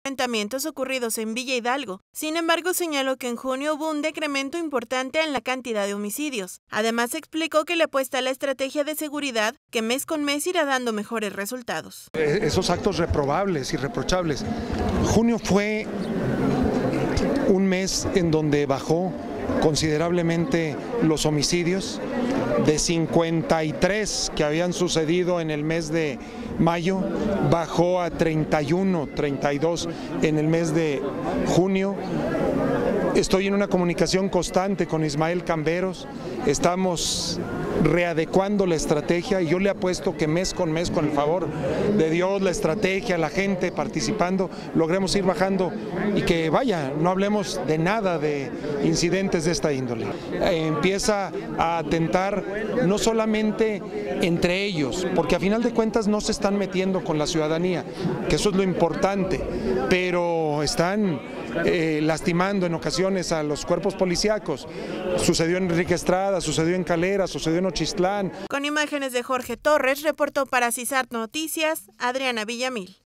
enfrentamientos ocurridos en Villa Hidalgo. Sin embargo, señaló que en junio hubo un decremento importante en la cantidad de homicidios. Además, explicó que le apuesta a la estrategia de seguridad que mes con mes irá dando mejores resultados. Esos actos reprobables, irreprochables. Junio fue un mes en donde bajó considerablemente los homicidios. De 53 que habían sucedido en el mes de mayo, bajó a 31, 32 en el mes de junio. Estoy en una comunicación constante con Ismael Camberos, estamos readecuando la estrategia y yo le apuesto que mes, con el favor de Dios, la estrategia, la gente participando, logremos ir bajando y que vaya, no hablemos de nada de incidentes de esta índole. Empieza a atentar no solamente entre ellos, porque a final de cuentas no se están metiendo con la ciudadanía, que eso es lo importante, pero están lastimando en ocasiones a los cuerpos policíacos. Sucedió en Enrique Estrada, sucedió en Calera, sucedió en Ochistlán. Con imágenes de Jorge Torres, reportó para CISART Noticias, Adriana Villamil.